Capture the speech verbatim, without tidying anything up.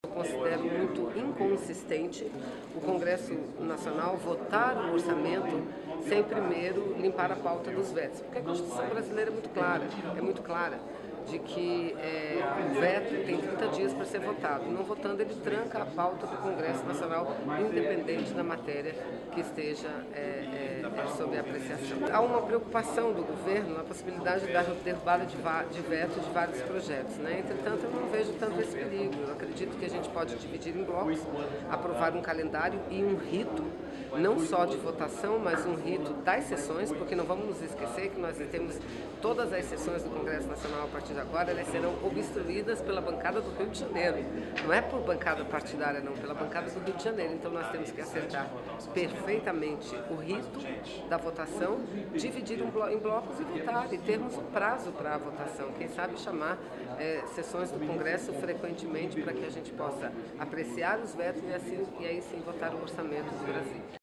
Eu considero muito inconsistente o Congresso Nacional votar o orçamento sem primeiro limpar a pauta dos vetos, porque a Constituição brasileira é muito clara, é muito clara de que é, o veto tem trinta dias para ser votado. Não votando, ele tranca a pauta do Congresso Nacional, independente da matéria que esteja é, é, sob apreciação. Há uma preocupação do governo na possibilidade da derrubada de, de veto de vários projetos, né? Entretanto, eu não vejo tanto esse perigo. Eu acredito que a gente pode dividir em blocos, aprovar um calendário e um rito, não só de votação, mas um rito das sessões, porque não vamos nos esquecer que nós temos todas as sessões do Congresso Nacional a partir de agora, elas serão obstruídas pela bancada do Rio de Janeiro. Não é por bancada partidária, não, pela bancada do Rio de Janeiro. Então nós temos que acertar perfeitamente o rito da votação, dividir em blocos e votar, e termos um prazo para a votação. Quem sabe chamar é, sessões do Congresso frequentemente para que a gente possa apreciar os vetos e, assim, e aí sim votar o orçamento do Brasil.